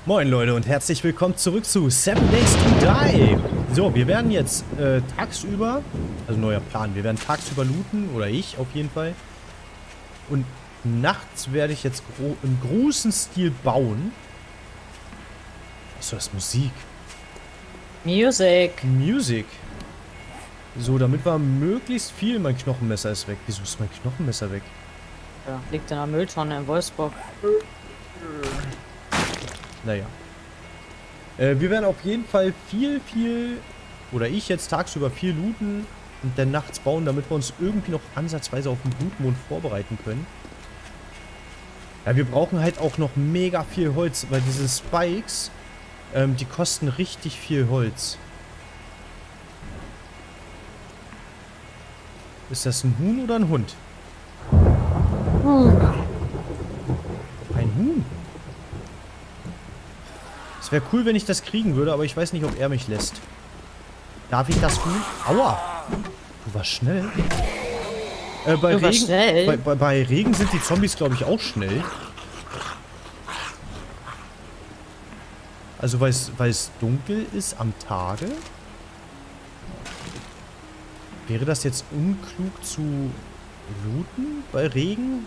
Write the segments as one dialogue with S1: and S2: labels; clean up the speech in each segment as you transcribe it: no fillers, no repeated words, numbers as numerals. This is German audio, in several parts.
S1: Moin Leute und herzlich willkommen zurück zu 7 Days to Die. So, wir werden jetzt tagsüber, also neuer Plan, wir werden tagsüber looten, oder ich auf jeden Fall. Und nachts werde ich jetzt im großen Stil bauen. Achso, das ist Musik. Music. So, damit wir möglichst viel... Mein Knochenmesser ist weg. Wieso ist mein Knochenmesser weg?
S2: Ja, liegt in der Mülltonne in Wolfsburg.
S1: Naja. Wir werden auf jeden Fall viel, oder ich jetzt tagsüber viel looten und dann nachts bauen, damit wir uns irgendwie noch ansatzweise auf den Blutmond vorbereiten können. Ja, wir brauchen halt auch noch mega viel Holz, weil diese Spikes, die kosten richtig viel Holz. Ist das ein Huhn oder ein Hund? Ein Huhn? Es wäre cool, wenn ich das kriegen würde, aber ich weiß nicht, ob er mich lässt. Darf ich das Huhn? Aua! Du warst schnell. Bei Regen sind die Zombies, glaube ich, auch schnell. Also, weil es dunkel ist am Tage? Wäre das jetzt unklug zu looten bei Regen?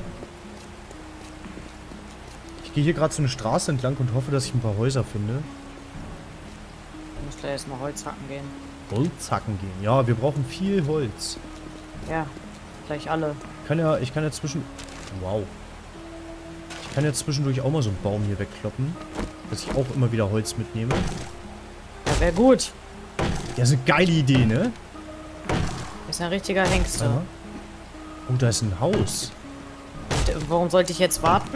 S1: Ich gehe hier gerade so eine Straße entlang und hoffe, dass ich ein paar Häuser finde.
S2: Ich muss gleich erstmal Holz hacken gehen.
S1: Holz hacken gehen? Ja, wir brauchen viel Holz.
S2: Ja, gleich alle.
S1: Ich kann ja Wow. Ich kann ja zwischendurch auch mal so einen Baum hier wegkloppen. Dass ich auch immer wieder Holz mitnehme.
S2: Ja, wäre gut.
S1: Ja, ist eine geile Idee, ne?
S2: Ist ein richtiger Hengste.
S1: Aha. Oh, da ist ein Haus.
S2: Warum sollte ich jetzt warten?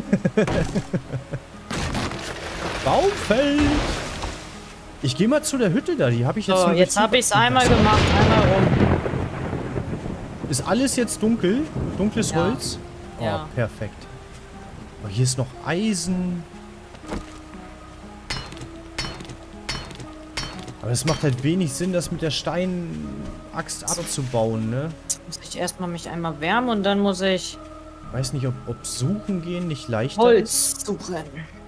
S1: Baumfeld! Ich gehe mal zu der Hütte da, die habe ich jetzt
S2: So, jetzt habe ich es einmal gemacht, einmal rum.
S1: Ist alles jetzt dunkel? Dunkles
S2: Ja.
S1: Holz? Oh,
S2: Ja.
S1: perfekt. Oh, hier ist noch Eisen. Aber es macht halt wenig Sinn, das mit der Steinaxt abzubauen, ne?
S2: Jetzt muss ich erstmal mich einmal wärmen und dann muss ich
S1: Weiß nicht, ob suchen gehen nicht leichter ist.
S2: Holz suchen.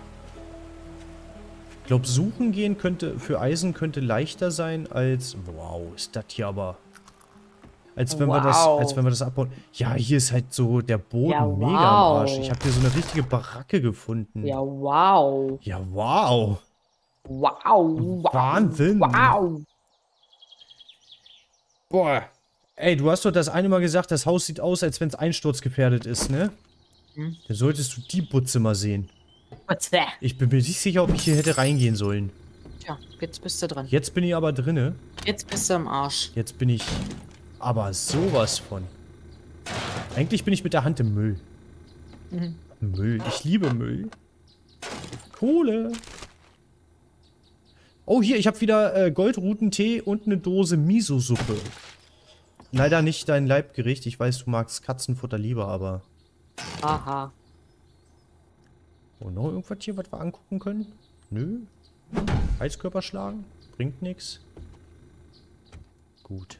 S1: Ich glaube, suchen gehen für Eisen könnte leichter sein als... Wow, ist das hier aber... Als wenn wir das abbauen. Ja, hier ist halt so der Boden
S2: Ja,
S1: mega am Arsch. Ich habe hier so eine richtige Baracke gefunden.
S2: Ja, wow.
S1: Ja, wow.
S2: Wow.
S1: Wahnsinn.
S2: Wow.
S1: Boah. Ey, du hast doch das eine Mal gesagt, das Haus sieht aus, als wenn es einsturzgefährdet ist, ne?
S2: Hm.
S1: Dann solltest du die Butze mal sehen.
S2: What's that?
S1: Ich bin mir nicht sicher, ob ich hier hätte reingehen sollen.
S2: Tja, jetzt bist du dran.
S1: Jetzt bin ich aber drinne.
S2: Jetzt bist du im Arsch.
S1: Jetzt bin ich aber sowas von. Eigentlich bin ich mit der Hand im Müll.
S2: Mhm.
S1: Müll. Ich liebe Müll. Kohle. Oh, hier, ich habe wieder Goldrutentee und eine Dose Miso-Suppe. Leider nicht dein Leibgericht. Ich weiß, du magst Katzenfutter lieber, aber...
S2: Aha.
S1: Oh, noch irgendwas hier, was wir angucken können? Nö. Heizkörper schlagen? Bringt nichts. Gut.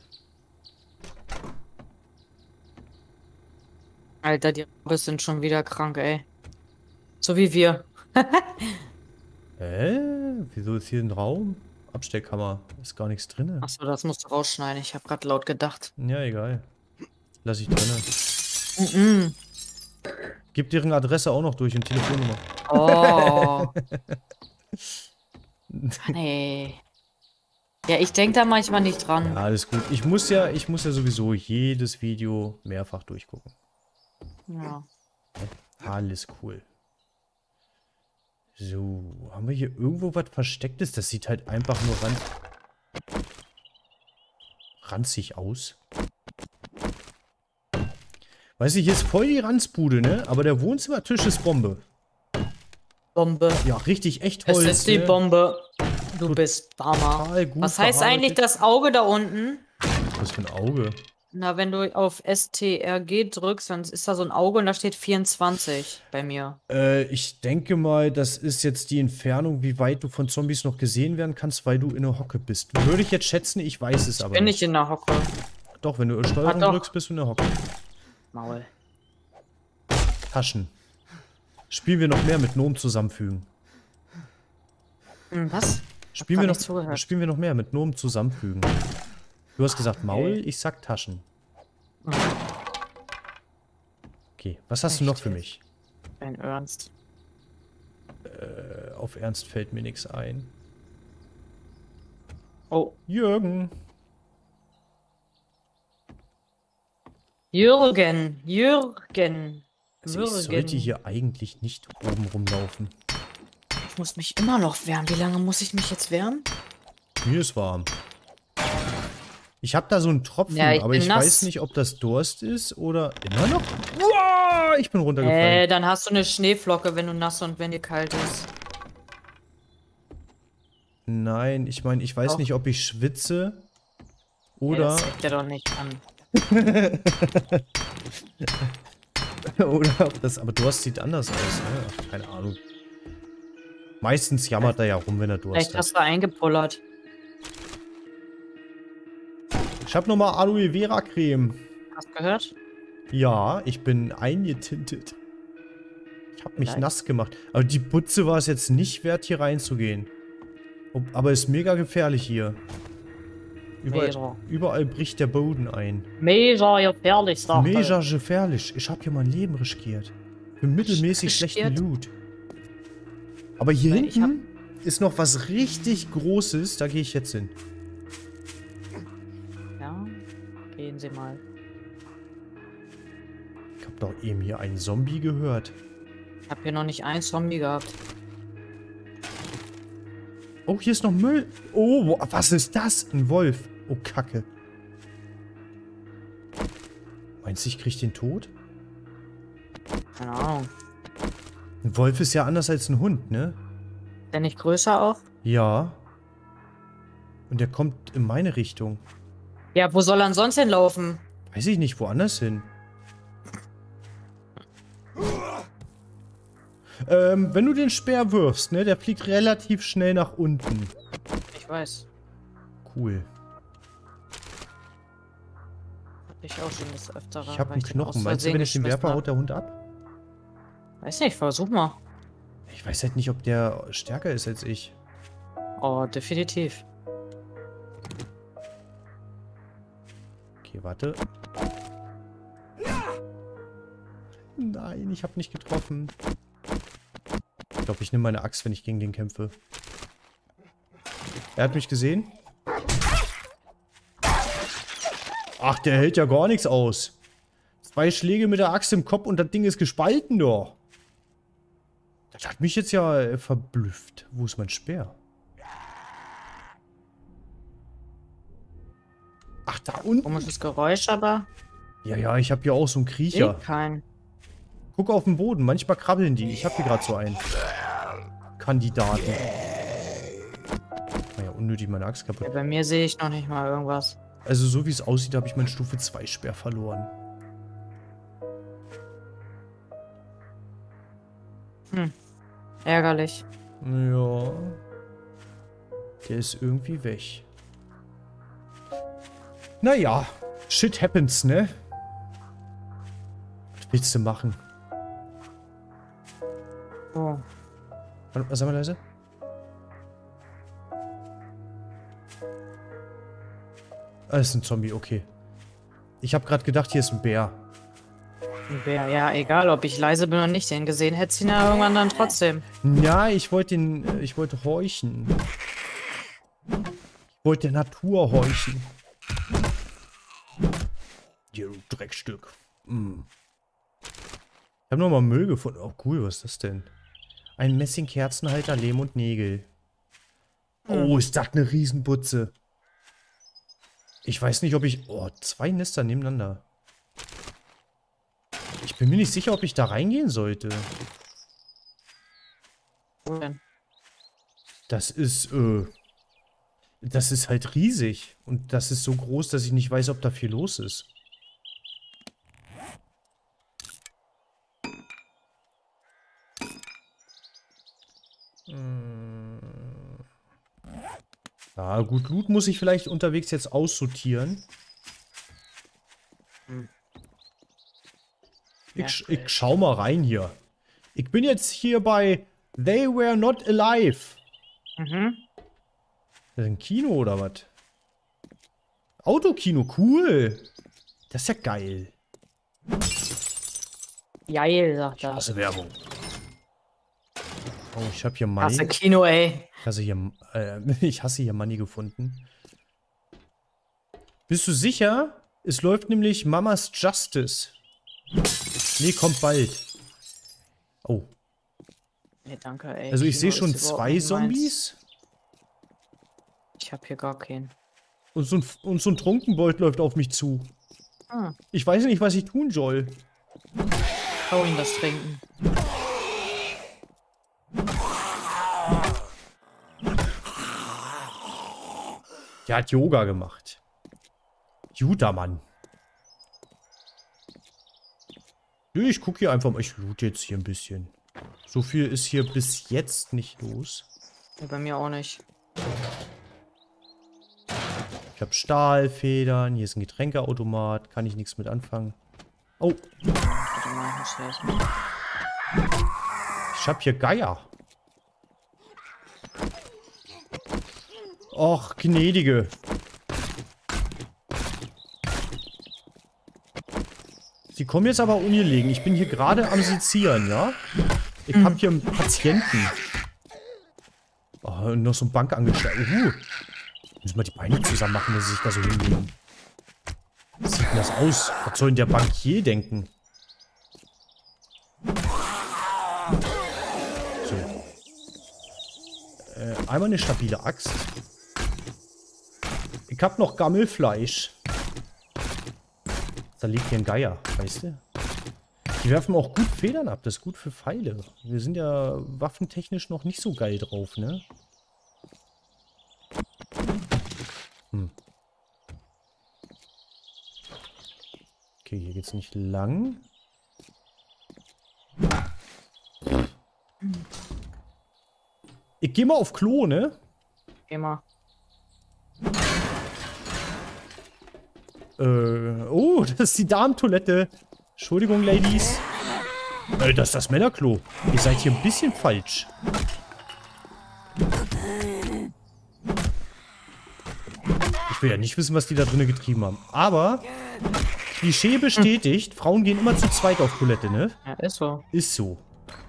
S2: Alter, die Rabbes sind schon wieder krank, ey. So wie wir.
S1: Wieso ist hier ein Raum? Abstellkammer. Ist gar nichts drin.
S2: Achso, das musst du rausschneiden. Ich habe gerade laut gedacht.
S1: Ja, egal. Lass ich drinne.
S2: Mhm.
S1: Gib deren Adresse auch noch durch und Telefonnummer.
S2: Oh. Nee. Ja, ich denke da manchmal nicht dran.
S1: Ja, alles gut. Ich muss ja sowieso jedes Video mehrfach durchgucken.
S2: Ja.
S1: Alles cool. So, haben wir hier irgendwo was Verstecktes? Das sieht halt einfach nur ranzig aus. Weißt du, hier ist voll die Ranzbude, ne? Aber der Wohnzimmertisch ist Bombe.
S2: Bombe.
S1: Ja, richtig, echt Holz.
S2: Es ist die
S1: ne?
S2: Bombe. Du bist Hammer.
S1: Total gut
S2: Was heißt
S1: verarbeitet.
S2: eigentlich das Auge da unten?
S1: Was für ein Auge?
S2: Na, wenn du auf STRG drückst, dann ist da so ein Auge und da steht 24 bei mir.
S1: Ich denke mal, das ist jetzt die Entfernung, wie weit du von Zombies noch gesehen werden kannst, weil du in der Hocke bist. Würde ich jetzt schätzen, ich weiß es aber
S2: Bin
S1: nicht.
S2: ich in der Hocke.
S1: Doch, wenn du Steuerung
S2: doch.
S1: drückst, bist du in der Hocke.
S2: Maul.
S1: Taschen. Spielen wir noch mehr mit Nomen zusammenfügen.
S2: Was?
S1: Spielen
S2: grad
S1: wir,
S2: nicht zugehört.
S1: spielen wir noch mehr mit Nomen zusammenfügen. Du hast gesagt Maul, ich sag Taschen. Okay, was hast du noch für mich?
S2: Dein Ernst.
S1: Auf Ernst fällt mir nichts ein.
S2: Oh.
S1: Jürgen.
S2: Jürgen. Jürgen.
S1: Also ich sollte hier eigentlich nicht oben rumlaufen.
S2: Ich muss mich immer noch wärmen. Wie lange muss ich mich jetzt wärmen?
S1: Mir ist warm. Ich habe da so einen Tropfen,
S2: Ja,
S1: aber ich
S2: nass.
S1: weiß nicht, ob das Durst ist oder immer noch. Wow, ich bin runtergefallen.
S2: Dann hast du eine Schneeflocke, wenn du nass und wenn dir kalt ist.
S1: Nein, ich meine, ich weiß
S2: Doch.
S1: nicht, ob ich schwitze
S2: Ja,
S1: oder...
S2: das zeigt ja doch nicht an.
S1: oder ob das... Aber Durst sieht anders aus, ne? Ach, keine Ahnung. Meistens jammert er ja rum, wenn er Durst
S2: Vielleicht
S1: hat.
S2: hast du eingepullert.
S1: Ich habe nochmal Aloe Vera Creme.
S2: Hast du gehört?
S1: Ja, ich bin eingetintet. Ich habe mich
S2: Vielleicht.
S1: nass gemacht. Aber die Butze war es jetzt nicht wert, hier reinzugehen. Aber ist mega gefährlich hier. Überall bricht der Boden ein.
S2: Mega gefährlich, sagt er.
S1: Mega gefährlich. Ich habe hier mein Leben riskiert. Für mittelmäßig schlechten Loot. Aber hier
S2: Weil ich hab-
S1: hinten ist noch was richtig Großes. Da gehe ich jetzt hin.
S2: Ja, gehen Sie mal.
S1: Ich habe doch eben hier einen Zombie gehört.
S2: Ich habe hier noch nicht einen Zombie gehabt.
S1: Oh, hier ist noch Müll. Oh, was ist das? Ein Wolf. Oh, Kacke. Meinst du, ich krieg den tot?
S2: Keine Ahnung.
S1: Ein Wolf ist ja anders als ein Hund, ne?
S2: Ist der nicht größer auch?
S1: Ja. Und der kommt in meine Richtung.
S2: Ja, wo soll er denn sonst hinlaufen?
S1: Weiß ich nicht, woanders hin. Wenn du den Speer wirfst, ne, der fliegt relativ schnell nach unten.
S2: Ich weiß.
S1: Cool.
S2: Hab ich auch schon das Öfteren.
S1: Ich habe
S2: weil
S1: einen
S2: den
S1: Knochen.
S2: aus
S1: Meinst du,
S2: Versehen
S1: wenn ich den
S2: geschmissen
S1: werfe,
S2: hab?
S1: haut der Hund ab?
S2: Weiß nicht, versuch mal.
S1: Ich weiß halt nicht, ob der stärker ist als ich.
S2: Oh, definitiv.
S1: Okay, warte. Nein, ich habe nicht getroffen. Ich glaube, ich nehme meine Axt, wenn ich gegen den kämpfe. Er hat mich gesehen. Ach, der hält ja gar nichts aus. 2 Schläge mit der Axt im Kopf und das Ding ist gespalten, doch. Das hat mich jetzt ja verblüfft. Wo ist mein Speer? Ach, da unten.
S2: Komisches Geräusch, aber
S1: Ja, ich habe hier auch so einen Kriecher.
S2: kein.
S1: Guck auf den Boden, manchmal krabbeln die. Ich habe hier gerade so einen Kandidaten. Naja, unnötig meine Axt
S2: Ja,
S1: kaputt.
S2: bei mir sehe ich noch nicht mal irgendwas.
S1: Also so wie es aussieht, habe ich meinen Stufe 2 Speer verloren.
S2: Ärgerlich.
S1: Ja. Der ist irgendwie weg. Naja, shit happens, ne? Was willst du machen?
S2: Oh.
S1: Warte, sag mal leise. Ah, ist ein Zombie, okay. Ich habe gerade gedacht, hier ist ein Bär.
S2: Ein Bär. Ja, egal, ob ich leise bin oder nicht. Den gesehen hättest du ihn ja irgendwann dann trotzdem.
S1: Ja, ich wollte horchen. Ich wollte der Natur horchen. Hier, du Dreckstück. Mm. Ich habe nochmal Müll gefunden. Oh, cool, was ist das denn? Ein Messingkerzenhalter, Lehm und Nägel. Oh, ist das eine Riesenbutze. Ich weiß nicht, ob ich... Oh, 2 Nester nebeneinander. Ich bin mir nicht sicher, ob ich da reingehen sollte.
S2: Wo denn?
S1: Das ist halt riesig. Und das ist so groß, dass ich nicht weiß, ob da viel los ist. Ja, gut, Loot muss ich vielleicht unterwegs jetzt aussortieren. Ich schau mal rein hier. Ich bin jetzt hier bei They Were Not Alive.
S2: Mhm.
S1: Das ist ein Kino oder was? Autokino, cool. Das ist ja geil.
S2: Geil, sagt
S1: Ich
S2: er.
S1: hasse Werbung. Oh, ich habe hier
S2: Hasse
S1: Money.
S2: Kino, ey.
S1: Ich hasse hier Money gefunden. Bist du sicher? Es läuft nämlich Mamas Justice. Nee, kommt bald. Oh.
S2: Nee, danke, ey.
S1: Also ich
S2: Kino
S1: sehe schon
S2: ist überhaupt
S1: 2
S2: nicht meins.
S1: Zombies.
S2: Ich habe hier gar keinen.
S1: Und so ein Trunkenbold läuft auf mich zu.
S2: Ah,
S1: Ich weiß nicht, was ich tun soll.
S2: hau ihm das Trinken.
S1: Der hat Yoga gemacht. Guter Mann. Nö, ich gucke hier einfach mal. Ich loot jetzt hier ein bisschen. So viel ist hier bis jetzt nicht los.
S2: Nee, bei mir auch nicht.
S1: Ich habe Stahlfedern. Hier ist ein Getränkeautomat. Kann ich nichts mit anfangen. Oh,
S2: Warte mal, ich muss hier erstmal.
S1: ich habe hier Geier. Och, gnädige. Sie kommen jetzt aber ungelegen. Ich bin hier gerade am Sezieren, ja? Ich habe hier einen Patienten. Oh, und noch so ein Bankangestellter. Müssen wir die Beine zusammen machen, dass sie sich da so hinlegen. Wie sieht denn das aus? Was soll denn der Bankier denken? So. Einmal eine stabile Axt. Ich hab noch Gammelfleisch. Da liegt hier ein Geier, weißt du? Die werfen auch gut Federn ab. Das ist gut für Pfeile. Wir sind ja waffentechnisch noch nicht so geil drauf, ne? Okay, hier geht's nicht lang. Ich geh mal auf Klo, ne?
S2: Immer.
S1: Oh, das ist die Damentoilette. Entschuldigung, Ladies. Das ist das Männerklo. Ihr seid hier ein bisschen falsch. Ich will ja nicht wissen, was die da drinnen getrieben haben. Aber, Klischee bestätigt, Frauen gehen immer zu zweit auf Toilette, ne?
S2: Ja, ist so.
S1: Ist so.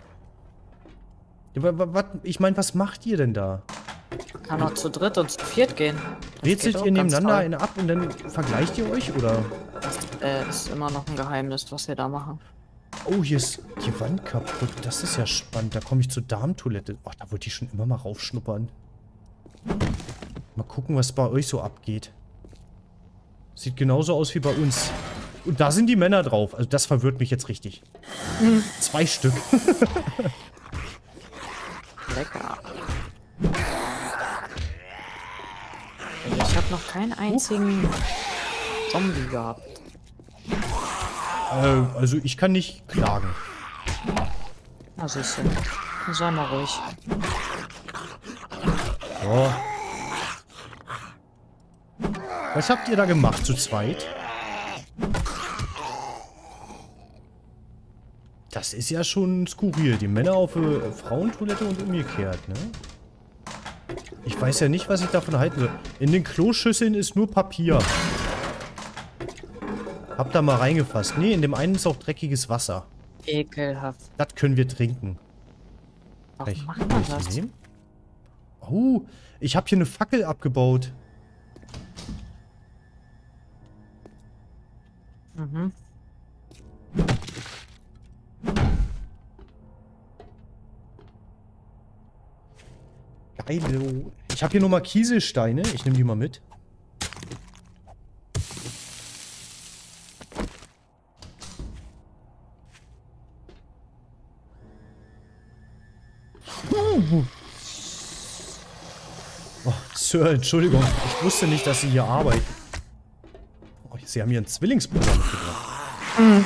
S1: Ja, ich meine, was macht ihr denn da?
S2: Kann auch zu dritt und zu viert gehen. Das
S1: Rätselt
S2: geht auch
S1: ihr
S2: ganz
S1: nebeneinander
S2: toll.
S1: eine ab und dann vergleicht ihr euch, oder?
S2: Das ist immer noch ein Geheimnis, was wir da machen.
S1: Oh, hier ist die Wand kaputt. Das ist ja spannend. Da komme ich zur Damentoilette. Ach, da wollte ich schon immer mal raufschnuppern. Mal gucken, was bei euch so abgeht. Sieht genauso aus wie bei uns. Und da sind die Männer drauf. Also das verwirrt mich jetzt richtig. 2 Stück.
S2: Lecker. Ich habe noch keinen einzigen Zombie gehabt.
S1: Also ich kann nicht klagen.
S2: Na siehst du. Sei mal ruhig.
S1: So. Was habt ihr da gemacht zu zweit? Das ist ja schon skurril. Die Männer auf Frauentoilette und umgekehrt, ne? Ich weiß ja nicht, was ich davon halten soll. In den Kloschüsseln ist nur Papier. Hab da mal reingefasst. Nee, in dem einen ist auch dreckiges Wasser.
S2: Ekelhaft.
S1: Das können wir trinken.
S2: Warum macht
S1: Kann
S2: man
S1: ich die
S2: das?
S1: nehmen? Oh, ich habe hier eine Fackel abgebaut.
S2: Mhm.
S1: Geilo. Ich habe hier nochmal Kieselsteine. Ich nehme die mal mit. Oh, Sir, Entschuldigung. Ich wusste nicht, dass Sie hier arbeiten. Oh, Sie haben hier einen Zwillingsbruder mitgebracht.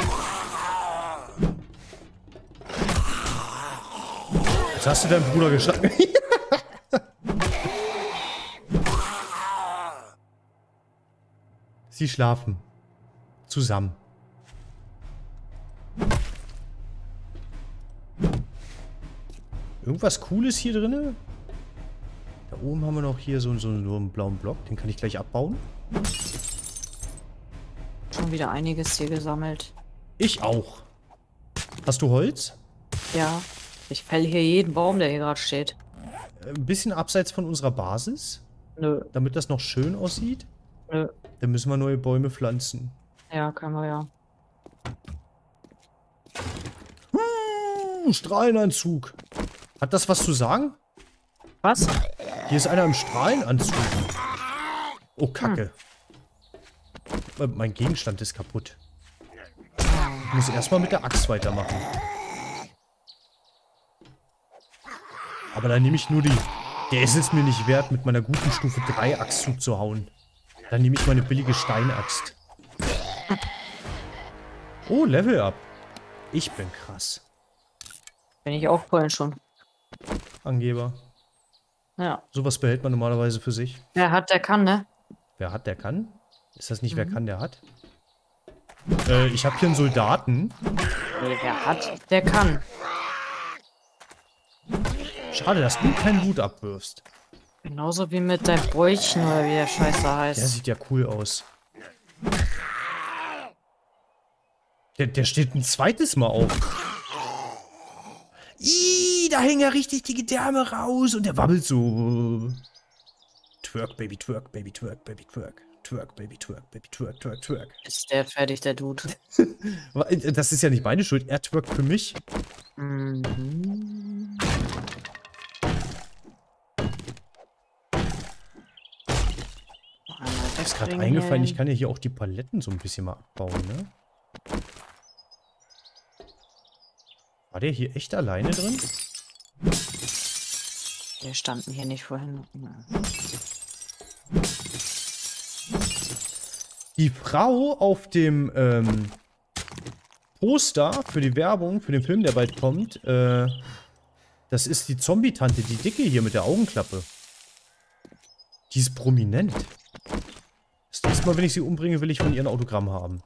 S1: Jetzt hast du deinen Bruder geschlagen. Sie schlafen. Zusammen. Irgendwas Cooles hier drinne? oben haben wir noch hier so einen blauen Block. Den kann ich gleich abbauen.
S2: Schon wieder einiges hier gesammelt.
S1: Ich auch. Hast du Holz?
S2: Ja. Ich fälle hier jeden Baum, der hier gerade steht.
S1: Ein bisschen abseits von unserer Basis?
S2: Nö.
S1: Damit das noch schön aussieht?
S2: Nö.
S1: Dann müssen wir neue Bäume pflanzen.
S2: Ja, können wir ja.
S1: Strahlenanzug. Hat das was zu sagen?
S2: Was?
S1: Hier ist einer im Strahlenanzug. Oh, Kacke. Mein Gegenstand ist kaputt. Ich muss erstmal mit der Axt weitermachen. Aber dann nehme ich nur die... Der ist es mir nicht wert, mit meiner guten Stufe 3 Axt zuzuhauen. Dann nehme ich meine billige Steinaxt. Oh, Level up. Ich bin krass.
S2: Bin ich auch vorhin schon.
S1: Angeber.
S2: Ja.
S1: Sowas behält man normalerweise für sich.
S2: Wer hat, der kann, ne?
S1: Wer hat, der kann? Ist das nicht, wer kann, der hat? Ich habe hier einen Soldaten.
S2: Nee, wer hat, der kann.
S1: Schade, dass du keinen Hut abwirfst.
S2: Genauso wie mit deinem Bäuchchen oder wie der Scheiß da heißt.
S1: Der sieht ja cool aus. Der steht ein zweites Mal auf. Ih, da hängen ja richtig die Gedärme raus und der wabbelt so. Twerk, Baby, twerk, Baby, twerk, Baby, twerk. Twerk, Baby, twerk, Baby, twerk, twerk, twerk.
S2: Ist der fertig, der Dude?
S1: Das ist ja nicht meine Schuld. Er twerkt für mich.
S2: Mhm.
S1: Mir ist gerade eingefallen, ich kann ja hier auch die Paletten so ein bisschen mal abbauen, ne? War der hier echt alleine drin?
S2: Wir standen hier nicht vorhin.
S1: Die Frau auf dem Poster für die Werbung, für den Film, der bald kommt, das ist die Zombie-Tante, die Dicke hier mit der Augenklappe. Die ist prominent. Das nächste Mal, wenn ich sie umbringe, will ich von ihr ein Autogramm haben.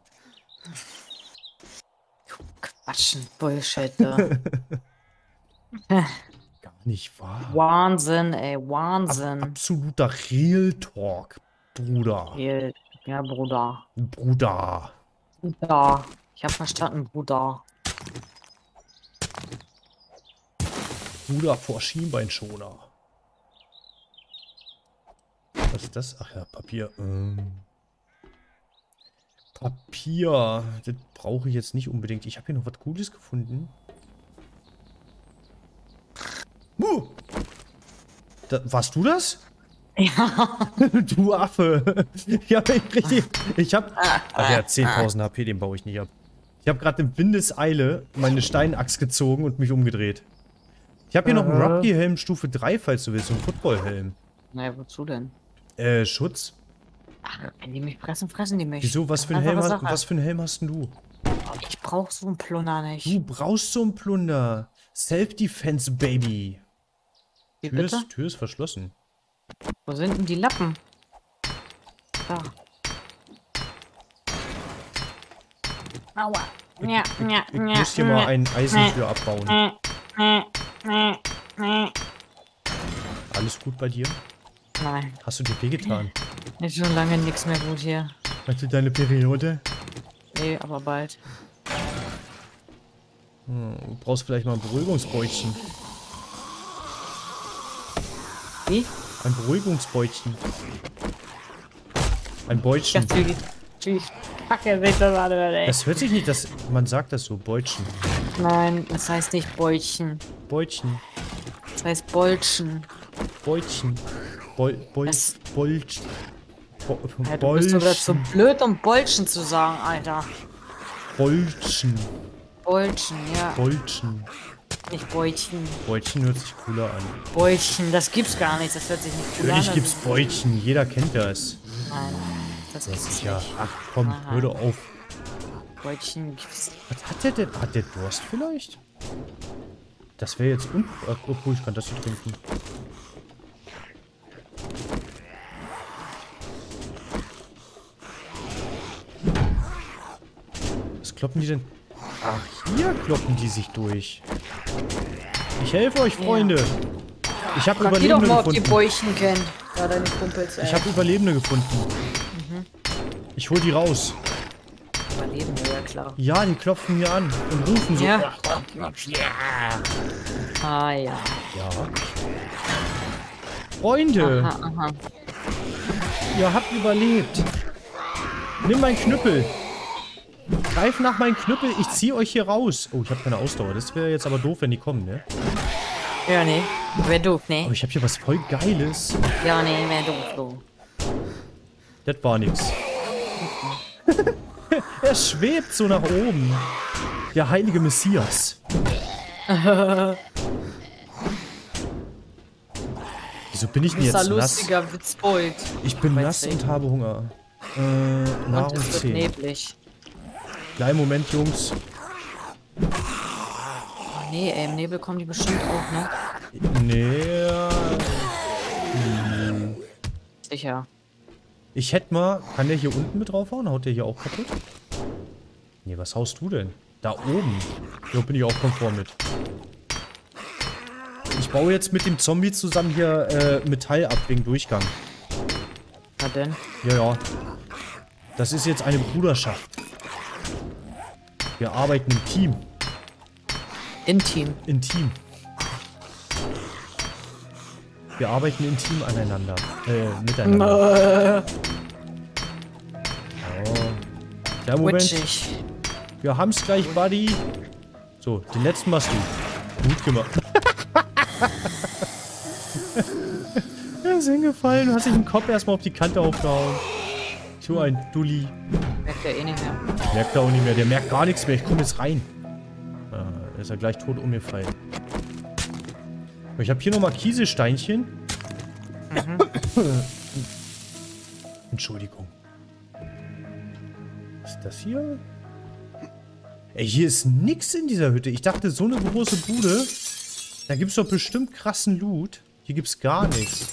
S2: Quatschen, Bullshit. Da.
S1: Gar nicht wahr.
S2: Wahnsinn, ey, Wahnsinn.
S1: Absoluter Real Talk, Bruder.
S2: Ja, Bruder.
S1: Bruder.
S2: Bruder. Ich hab verstanden, Bruder.
S1: Bruder vor Schienbeinschoner. Was ist das? Ach ja, Papier. Papier. Das brauche ich jetzt nicht unbedingt. Ich habe hier noch was Gutes gefunden. Warst du das?
S2: Ja.
S1: Du Affe. Ja, ich hab... Ach ja, 10.000 HP, den baue ich nicht ab. Ich habe gerade in Windeseile meine Steinaxt gezogen und mich umgedreht. Ich habe hier noch einen Rugby-Helm Stufe 3, falls du willst. So einen Football-Helm.
S2: Naja, wozu denn?
S1: Schutz.
S2: Ach, wenn die mich fressen, fressen die mich.
S1: Wieso? Was für einen Helm hast denn du?
S2: Ich brauch so einen Plunder nicht.
S1: Du brauchst so einen Plunder. Self-Defense, Baby.
S2: Wie bitte?
S1: Tür ist verschlossen.
S2: Wo sind denn die Lappen? Da. Aua. Ja,
S1: Ich muss hier mal eine Eisentür abbauen. Alles gut bei dir?
S2: Nein,
S1: Hast du dir wehgetan?
S2: ist schon lange nichts mehr gut hier.
S1: Hast du deine Periode?
S2: Nee, aber bald.
S1: Du brauchst vielleicht mal ein Beruhigungsbäuchchen.
S2: Wie?
S1: Ein Beruhigungsbäuchchen. Ein Beutchen.
S2: Kacke, sich das anhört, ey.
S1: Das hört sich nicht, man sagt das so, Beutchen.
S2: Nein, das heißt nicht Beutchen.
S1: Beutchen.
S2: Das heißt Boltchen.
S1: Beutchen.
S2: Das-
S1: Boltchen.
S2: Ja, du bist sogar zu blöd, um Boltchen zu sagen, Alter.
S1: Boltchen.
S2: Boltchen, ja.
S1: Boltchen.
S2: Nicht Beutchen.
S1: Beutchen hört sich cooler an.
S2: Beutchen, das gibt's gar nicht. Das hört sich nicht cool an.
S1: Natürlich gibt's Beutchen, jeder kennt das.
S2: Nein, das
S1: Das
S2: ist
S1: ist ja.
S2: nicht.
S1: Ach komm,
S2: Aha.
S1: hör doch auf.
S2: Beutchen gibt's.
S1: Was hat der denn? Hat der Durst vielleicht? Das wäre jetzt obwohl ich kann das hier trinken. Was kloppen die denn? Ach, hier kloppen die sich durch. Ich helfe euch, Freunde. Ich habe
S2: Pack die doch
S1: Überlebende
S2: mal auf die
S1: gefunden.
S2: Bäuchen kennen. Da deine Kumpels, ey.
S1: Ich habe Überlebende gefunden. Ich hol die raus.
S2: Überlebende, ja klar.
S1: Ja, die klopfen mir an und rufen so.
S2: Ja. Ah ja.
S1: Ja. Freunde,
S2: Aha, aha.
S1: ihr habt überlebt. Nimm meinen Knüppel. Greif nach meinen Knüppel, ich ziehe euch hier raus. Oh, ich habe keine Ausdauer. Das wäre jetzt aber doof, wenn die kommen, ne?
S2: Ja, nee. Wär doof, ne?
S1: Aber ich habe hier was voll Geiles.
S2: Ja, nee, wär doof, du.
S1: Das war nix. Er schwebt so nach oben. Der heilige Messias. Wieso bin ich denn jetzt
S2: Dieser
S1: nass?
S2: lustiger Witzbold.
S1: Ich bin
S2: Weiß
S1: nass
S2: nicht.
S1: und habe Hunger.
S2: Und
S1: Nahrung
S2: es wird
S1: 10.
S2: neblig.
S1: Kleinen Moment, Jungs.
S2: Oh, nee, ey, im Nebel kommen die bestimmt auch, ne?
S1: Nee.
S2: Sicher.
S1: Ich hätte mal... Kann der hier unten mit draufhauen? Haut der hier auch kaputt? Nee, was haust du denn? Da oben. Da bin ich auch konform mit. Ich baue jetzt mit dem Zombie zusammen hier Metall ab wegen Durchgang.
S2: Na denn?
S1: Ja, ja. Das ist jetzt eine Bruderschaft. Wir arbeiten im Team.
S2: Intim.
S1: Intim. Wir arbeiten intim aneinander. Miteinander. Oh. Ja, Moment.
S2: Witchig.
S1: Wir haben's gleich, Buddy. So, den letzten machst du. Gut gemacht. Er ist hingefallen und hat sich den Kopf erstmal auf die Kante aufgehauen. So ein Dulli.
S2: Merkt er eh nicht mehr.
S1: Merkt er auch nicht mehr. Der merkt gar nichts mehr. Ich komme jetzt rein. Ah, ist er gleich tot umgefallen. Ich habe hier nochmal Kieselsteinchen. Entschuldigung. Was ist das hier? Ey, hier ist nix in dieser Hütte. Ich dachte, so eine große Bude. Da gibt's doch bestimmt krassen Loot. Hier gibt's gar nichts.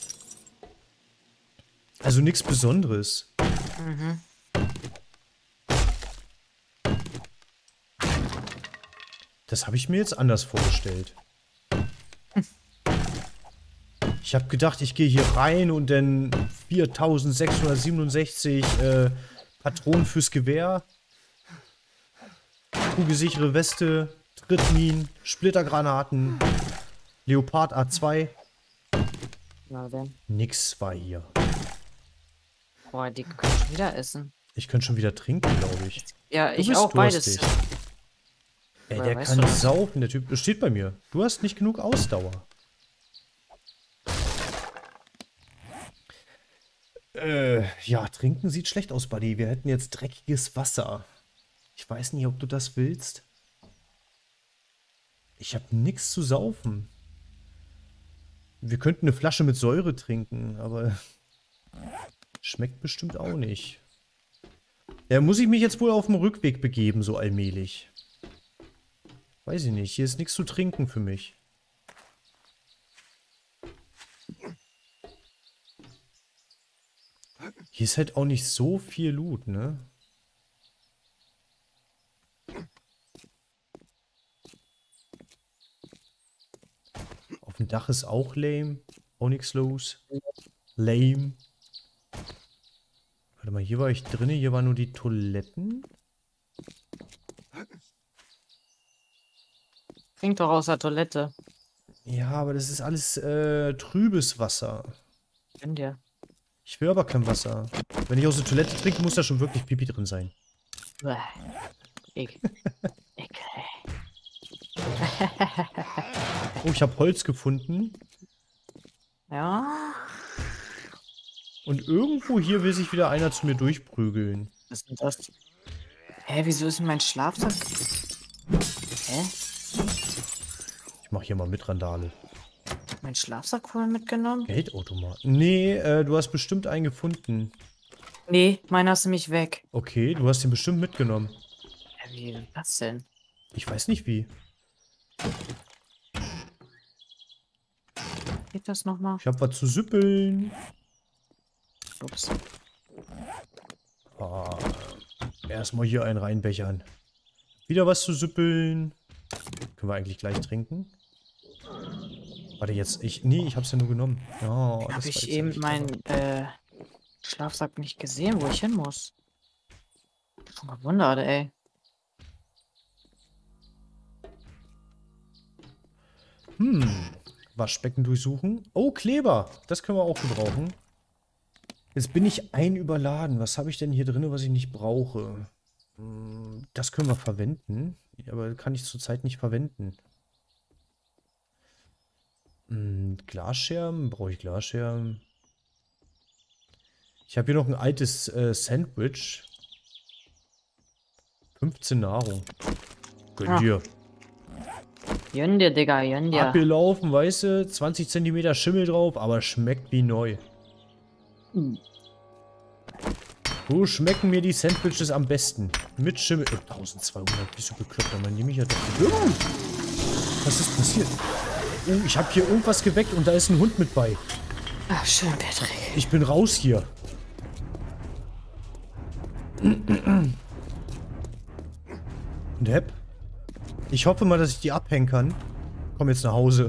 S1: Also nichts Besonderes. Das habe ich mir jetzt anders vorgestellt. Ich habe gedacht, ich gehe hier rein und dann 4667 Patronen fürs Gewehr. Kugelsichere Weste, Trittminen, Splittergranaten, Leopard A2.
S2: Na denn.
S1: Nix war hier.
S2: Boah, die können schon wieder essen.
S1: Ich könnte schon wieder trinken, glaube ich.
S2: Ja,
S1: Du
S2: ich
S1: bist
S2: auch beides.
S1: durstig. Ey,
S2: Woher
S1: der
S2: weißt
S1: kann
S2: du das?
S1: saufen, der Typ. Das steht bei mir. Du hast nicht genug Ausdauer. Ja, trinken sieht schlecht aus, Buddy. Wir hätten jetzt dreckiges Wasser. Ich weiß nicht, ob du das willst. Ich habe nichts zu saufen. Wir könnten eine Flasche mit Säure trinken, aber schmeckt bestimmt auch nicht. Ja, muss ich mich jetzt wohl auf den Rückweg begeben, so allmählich. Weiß ich nicht, hier ist nichts zu trinken für mich. Hier ist halt auch nicht so viel Loot, ne? Auf dem Dach ist auch lame. Auch nichts los. Lame. Warte mal, hier war ich drin, hier waren nur die Toiletten.
S2: Trink doch aus der Toilette.
S1: Ja, aber das ist alles trübes Wasser.
S2: Gönn dir.
S1: Ich will aber kein Wasser. Wenn ich aus der Toilette trinke, muss da schon wirklich Pipi drin sein.
S2: Bäh. Ekel. Ekel.
S1: Oh, ich habe Holz gefunden.
S2: Ja.
S1: Und irgendwo hier will sich wieder einer zu mir durchprügeln.
S2: Was ist denn das? Hä, wieso ist denn mein Schlafsack? Hä?
S1: Ich mach hier mal mit Randale.
S2: Mein Schlafsack wohl mitgenommen?
S1: Geldautomat. Nee, du hast bestimmt einen gefunden.
S2: Nee, meiner ist nämlich weg.
S1: Okay, du hast ihn bestimmt mitgenommen.
S2: Hä, wie denn das denn?
S1: Ich weiß nicht wie.
S2: Geht das nochmal?
S1: Ich hab was zu süppeln.
S2: Ups.
S1: Ah, erstmal hier einen reinbechern. Wieder was zu süppeln. Können wir eigentlich gleich trinken? Warte jetzt, nee, ich hab's ja nur genommen. Oh, das
S2: Habe
S1: war
S2: ich
S1: jetzt
S2: eben
S1: echt
S2: meinen Schlafsack nicht gesehen, wo ich hin muss. Schon gewundert, ey.
S1: Waschbecken durchsuchen. Oh, Kleber. Das können wir auch gebrauchen. Jetzt bin ich überladen. Was habe ich denn hier drin, was ich nicht brauche? Das können wir verwenden. Aber kann ich zurzeit nicht verwenden. Glasscherben. Brauche ich Glasscherben? Ich habe hier noch ein altes Sandwich. 15 Nahrung. Gönn dir.
S2: Jönn dir, Digga, jönn dir.
S1: Abgelaufen, weißt du, 20 cm Schimmel drauf, aber schmeckt wie neu. Wo schmecken mir die Sandwiches am besten? Mit Schimmel. Oh, 1200, bist du bekloppt, dann nehme ich ja doch. Was ist passiert? Oh, ich habe hier irgendwas geweckt und da ist ein Hund mit bei.
S2: Ach, schön, Patrick.
S1: Ich bin raus hier. Und Hepp? Ich hoffe mal, dass ich die abhängen kann. Komm jetzt nach Hause.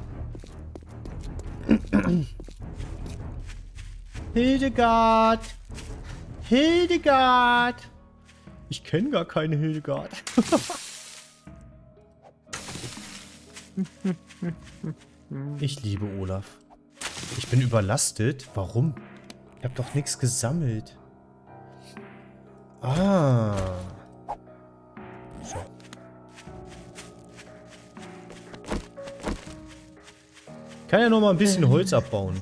S1: Hildegard! Hildegard! Ich kenne gar keine Hildegard. Ich liebe Olaf. Ich bin überlastet. Warum? Ich habe doch nichts gesammelt. Ah. So. Ich kann ja noch mal ein bisschen Holz abbauen.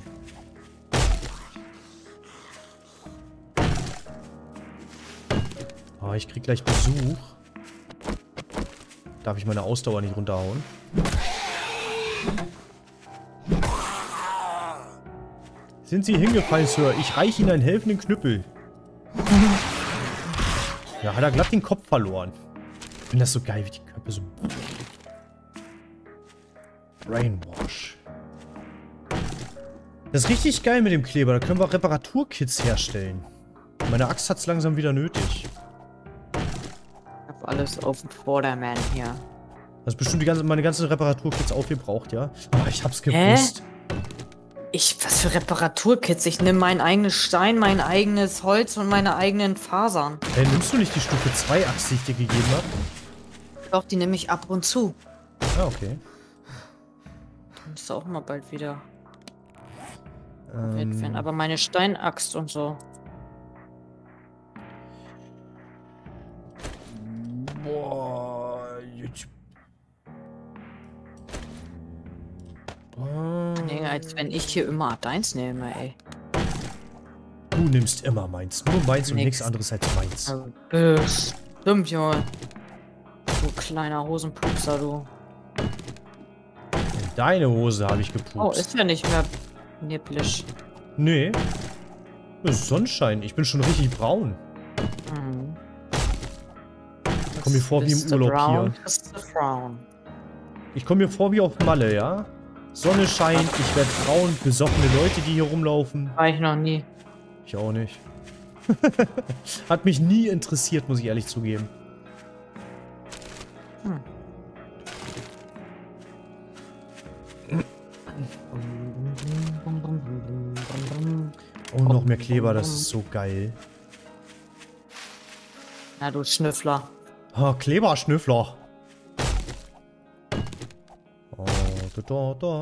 S1: Oh, ich krieg gleich Besuch. Darf ich meine Ausdauer nicht runterhauen? Sind Sie hingefallen, Sir? Ich reiche Ihnen einen helfenden Knüppel. Ja, hat er glatt den Kopf verloren. Ich finde das so geil, wie die Köpfe so... Brainwash. Das ist richtig geil mit dem Kleber. Da können wir Reparaturkits herstellen. Meine Axt hat es langsam wieder nötig.
S2: Ich hab alles auf dem Vordermann hier.
S1: Das ist bestimmt meine ganzen Reparaturkits aufgebraucht, ja? Ah, ich hab's gewusst.
S2: Was für Reparaturkits? Ich nehme meinen eigenen Stein, mein eigenes Holz und meine eigenen Fasern.
S1: Nimmst du nicht die Stufe 2 Axt, die ich dir gegeben habe?
S2: Doch, die nehme ich ab und zu.
S1: Ah, okay.
S2: Die müsste auch mal bald wieder. Aber meine Steinaxt und so.
S1: Boah.
S2: Nee, als wenn ich hier immer deins nehme, ey.
S1: Du nimmst immer meins. Nur meins und
S2: Nix.
S1: nichts anderes als meins.
S2: Stimmt, Junge. Du kleiner Hosenpupser, du.
S1: In deine Hose habe ich gepupst.
S2: Oh, ist ja nicht mehr nipplich.
S1: Nee. Das ist Sonnenschein. Ich bin schon richtig braun.
S2: Mhm.
S1: Ich komme mir vor wie im Urlaub hier. Ich komme mir vor wie auf Malle, ja? Sonne scheint, ich werde braun, besoffene Leute, die hier rumlaufen.
S2: War ich noch nie.
S1: Ich auch nicht. Hat mich nie interessiert, muss ich ehrlich zugeben. Oh, noch mehr Kleber, das ist so geil.
S2: Na, du Schnüffler.
S1: Oh, Kleberschnüffler. Oh, da.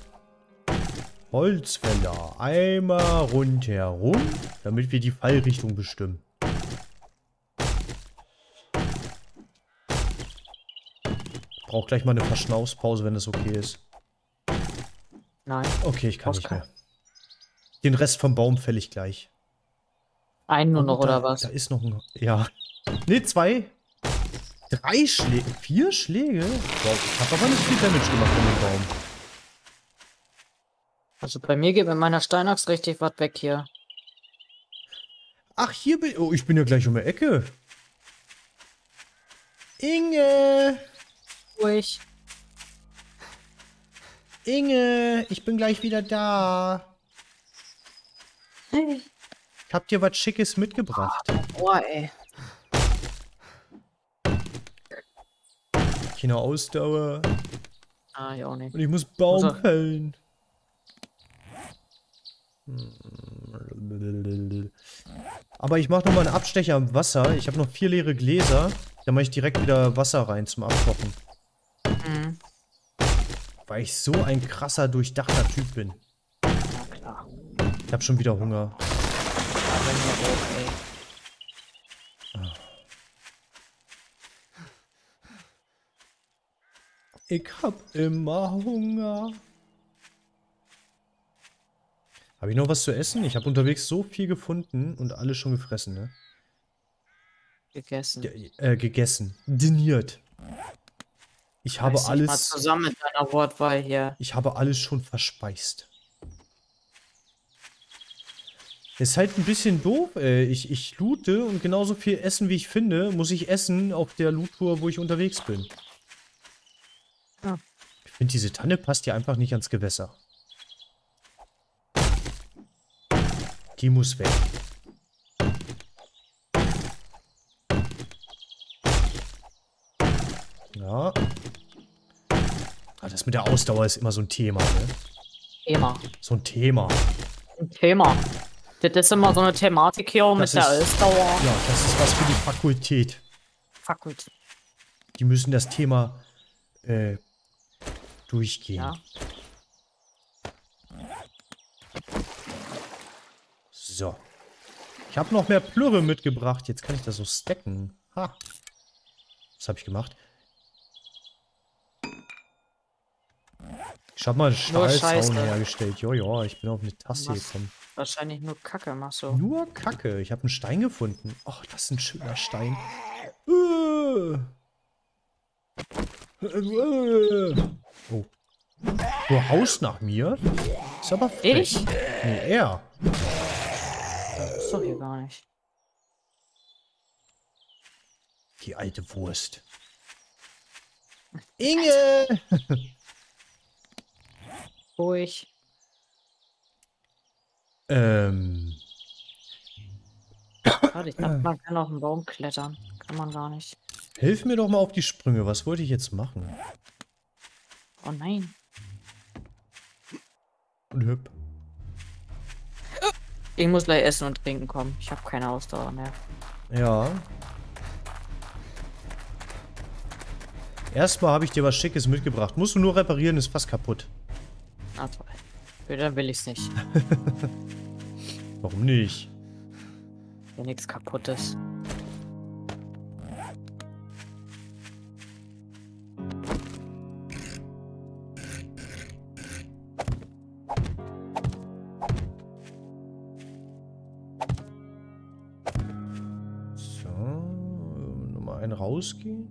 S1: Holzfäller. Einmal rundherum, damit wir die Fallrichtung bestimmen. Ich brauche gleich mal eine Verschnaufspause, wenn das okay ist.
S2: Nein.
S1: Okay, ich kann nicht mehr. Den Rest vom Baum fäll ich gleich.
S2: Einen nur noch, oder was?
S1: Da ist noch ein... Ja. Ne, 2. 3 Schläge. 4 Schläge? Wow, ich habe aber nicht viel Damage gemacht von dem Baum.
S2: Also bei mir geht mit meiner Steinaxt richtig was weg hier.
S1: Ach, hier bin... Oh, ich bin ja gleich um die Ecke. Inge!
S2: Ruhig.
S1: Inge, ich bin gleich wieder da. Ich hab dir was Schickes mitgebracht.
S2: Boah, ey.
S1: Keine Ausdauer.
S2: Ah, ich auch nicht.
S1: Und ich muss
S2: Muss
S1: Baum
S2: er-
S1: fällen. Aber ich mache nochmal einen Abstecher im Wasser. Ich habe noch 4 leere Gläser. Da mache ich direkt wieder Wasser rein zum Abkochen.
S2: Mhm.
S1: Weil ich so ein krasser, durchdachter Typ bin.
S2: Ja, klar.
S1: Ich habe schon wieder Hunger.
S2: Ja, bei mir auch, ey.
S1: Ich hab immer Hunger. Habe ich noch was zu essen? Ich habe unterwegs so viel gefunden und alles schon gefressen, ne?
S2: Gegessen.
S1: Gegessen. Diniert. Ich habe
S2: Reiß dich mal
S1: alles.
S2: zusammen mit deiner Wortwahl hier.
S1: Ich habe alles schon verspeist. Ist halt ein bisschen doof, ey. Ich loote und genauso viel essen, wie ich finde, muss ich essen auf der Loot-Tour, wo ich unterwegs bin.
S2: Ja.
S1: Ich finde, diese Tanne passt ja einfach nicht ans Gewässer. Die muss weg. Ja. Ah, das mit der Ausdauer ist immer so ein Thema, ne?
S2: Thema.
S1: So ein Thema.
S2: Ein Thema. Das ist immer so eine Thematik hier mit der Ausdauer.
S1: Ja, das ist was für die Fakultät.
S2: Fakult.
S1: Die müssen das Thema durchgehen.
S2: Ja.
S1: So. Ich habe noch mehr Plürre mitgebracht. Jetzt kann ich das so stacken. Ha. Was habe ich gemacht? Ich habe mal einen Stahlzaun hergestellt. Jojo, ich bin auf eine Taste gekommen.
S2: Wahrscheinlich nur Kacke machst du.
S1: Nur Kacke. Ich habe einen Stein gefunden. Ach, das ist ein schöner Stein. Oh. Du haust nach mir? Ist aber frech.
S2: Ich?
S1: Nee, er.
S2: Das ist doch hier gar nicht.
S1: Die alte Wurst. Inge!
S2: Ruhig.
S1: Ähm.
S2: Warte, ich dachte, man kann auf den Baum klettern. Kann man gar nicht.
S1: Hilf mir doch mal auf die Sprünge. Was wollte ich jetzt machen?
S2: Oh nein.
S1: Und hüpp.
S2: Ich muss gleich essen und trinken kommen. Ich habe keine Ausdauer mehr.
S1: Ja. Erstmal habe ich dir was Schickes mitgebracht. Musst du nur reparieren, ist fast kaputt.
S2: Ah, toll. Dann will ich's nicht.
S1: Warum nicht?
S2: Wenn nichts kaputt ist.
S1: So. Nochmal einen rausgehen.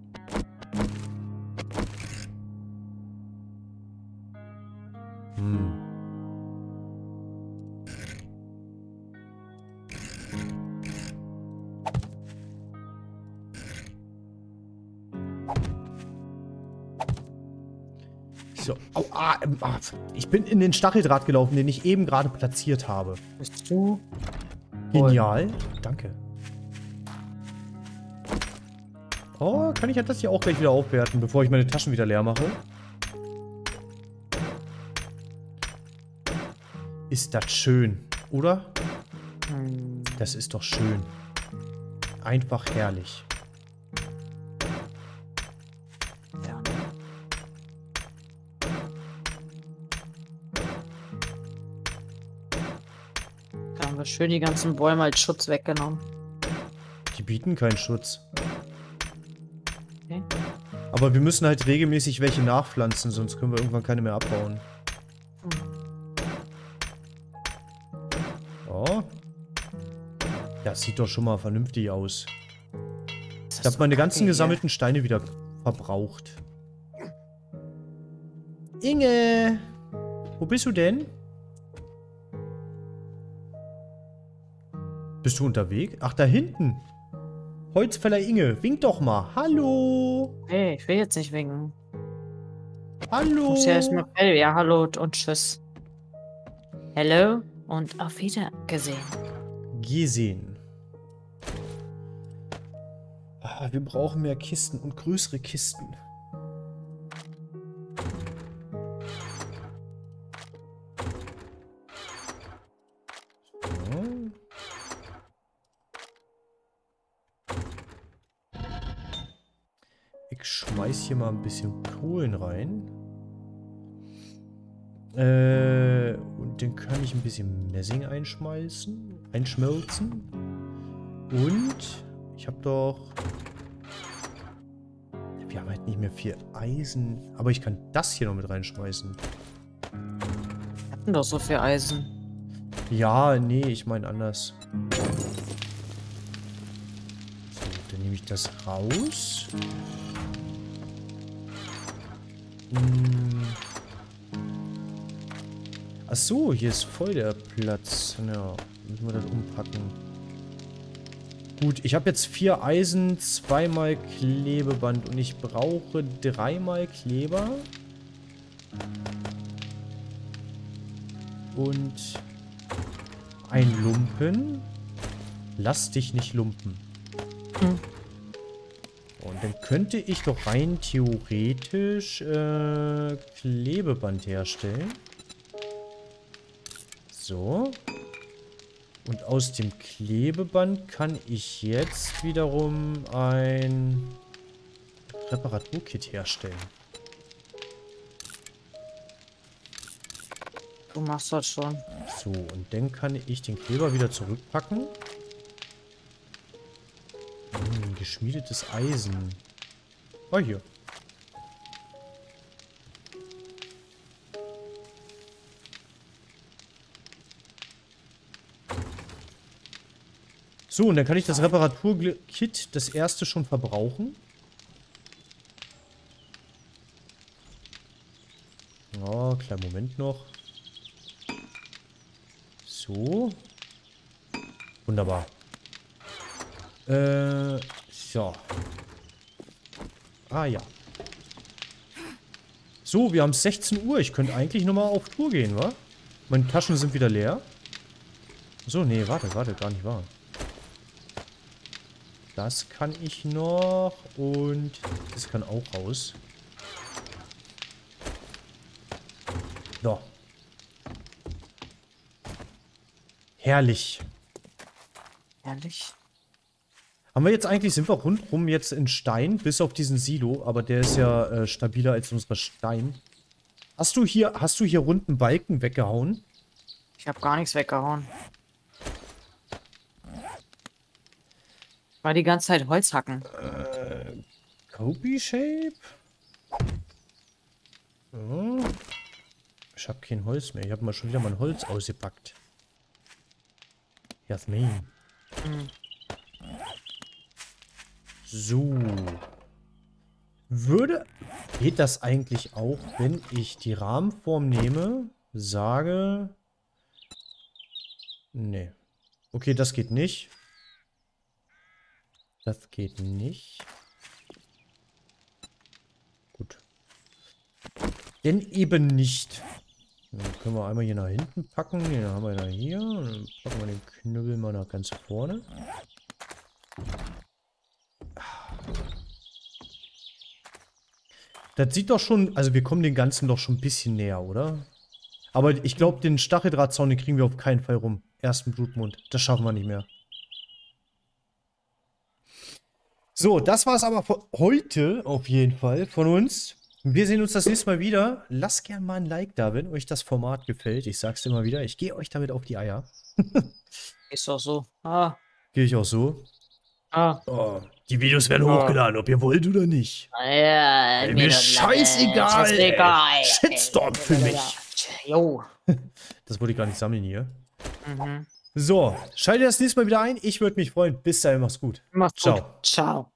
S1: So. Au, ich bin in den Stacheldraht gelaufen, den ich eben gerade platziert habe.
S2: Bist du?
S1: Genial. Danke. Oh, kann ich das hier auch gleich wieder aufwerten, bevor ich meine Taschen wieder leer mache? Ist das schön, oder? Das ist doch schön. Einfach herrlich.
S2: Ja. Da haben wir schön die ganzen Bäume als Schutz weggenommen.
S1: Die bieten keinen Schutz.
S2: Okay.
S1: Aber wir müssen halt regelmäßig welche nachpflanzen, sonst können wir irgendwann keine mehr abbauen. Oh. Das sieht doch schon mal vernünftig aus. Ich habe meine ganzen gesammelten Steine wieder verbraucht. Inge! Wo bist du denn? Bist du unterwegs? Ach, da hinten. Holzfäller Inge, wink doch mal. Hallo.
S2: Hey, ich will jetzt nicht winken.
S1: Hallo.
S2: Muss ja erstmal. Ja, hallo und tschüss. Hallo und auf Wiedergesehen.
S1: Gesehen. Ah, wir brauchen mehr Kisten und größere Kisten. schmeiß hier mal ein bisschen Kohlen rein. Und dann kann ich ein bisschen Messing einschmelzen. Und ich habe doch... Wir haben halt nicht mehr viel Eisen. Aber ich kann das hier noch mit reinschmeißen.
S2: Wir hatten doch so viel Eisen.
S1: Ja, nee, ich meine anders. So, dann nehme ich das raus. Ach so, hier ist voll der Platz. Ja, müssen wir das umpacken. Gut, ich habe jetzt 4 Eisen, 2-mal Klebeband und ich brauche 3-mal Kleber. Und ein Lumpen. Lass dich nicht lumpen. Und dann könnte ich doch rein theoretisch Klebeband herstellen. So. Und aus dem Klebeband kann ich jetzt wiederum ein Reparaturkit herstellen.
S2: Du machst das schon.
S1: So, und dann kann ich den Kleber wieder zurückpacken. Geschmiedetes Eisen. Oh, hier. So, und dann kann ich das Reparaturkit, das erste, schon verbrauchen. Oh, kleinen Moment noch. So. Wunderbar. So. Ah, ja. So, wir haben 16 Uhr. Ich könnte eigentlich nochmal auf Tour gehen, wa? Meine Taschen sind wieder leer. So, nee, warte, gar nicht wahr. Das kann ich noch und das kann auch raus. So. Herrlich.
S2: Ehrlich?
S1: Haben wir jetzt eigentlich, sind wir rundrum jetzt in Stein, bis auf diesen Silo, aber der ist ja stabiler als unser Stein. Hast du hier runden Balken weggehauen?
S2: Ich habe gar nichts weggehauen. War die ganze Zeit Holz hacken.
S1: Copy Shape? Oh. Ich habe kein Holz mehr. Ich habe mal schon wieder mein Holz ausgepackt. Jasmin. So. Geht das eigentlich auch, wenn ich die Rahmenform nehme, sage... Nee. Okay, das geht nicht. Das geht nicht. Gut. Denn eben nicht. Dann können wir einmal hier nach hinten packen. Den haben wir da hier. Und dann packen wir den Knüppel mal nach ganz vorne. Das sieht doch schon... Also wir kommen dem Ganzen doch schon ein bisschen näher, oder? Aber ich glaube, den Stacheldrahtzaun, den kriegen wir auf keinen Fall rum. Ersten Blutmond. Das schaffen wir nicht mehr. So, das war es aber für heute auf jeden Fall von uns. Wir sehen uns das nächste Mal wieder. Lasst gerne mal ein Like da, wenn euch das Format gefällt. Ich sag's immer wieder, ich gehe euch damit auf die Eier.
S2: Ist doch so. Ah.
S1: Gehe ich auch so.
S2: Ah.
S1: Oh, die Videos werden hochgeladen, ob ihr wollt oder nicht.
S2: Ja,
S1: mir scheißegal. Shitstorm für mich.
S2: Jo.
S1: Das wollte ich gar nicht sammeln hier.
S2: Mhm.
S1: So, schaltet das nächste Mal wieder ein. Ich würde mich freuen. Bis dahin, mach's gut.
S2: Macht's
S1: Ciao.
S2: gut. Ciao.